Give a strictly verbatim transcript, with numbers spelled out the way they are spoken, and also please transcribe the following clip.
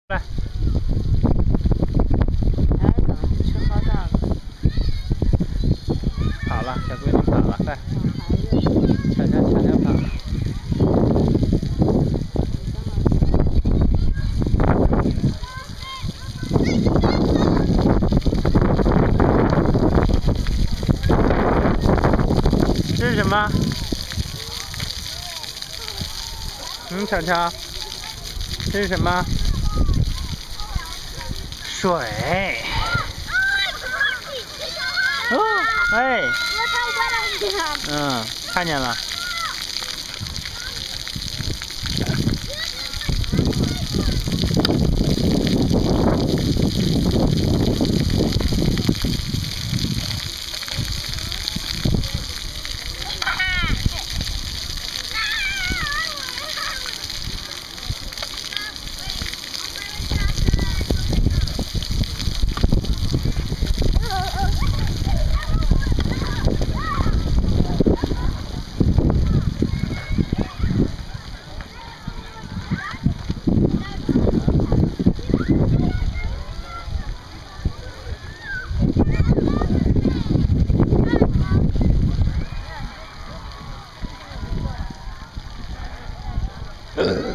来， 哎，等吃好大了。 跑了，小龟你跑了，快！ 小孩子。 巧巧巧巧跑了。这是什么？嗯，巧巧，这是什么？水。哦，哎。嗯，看见了。呃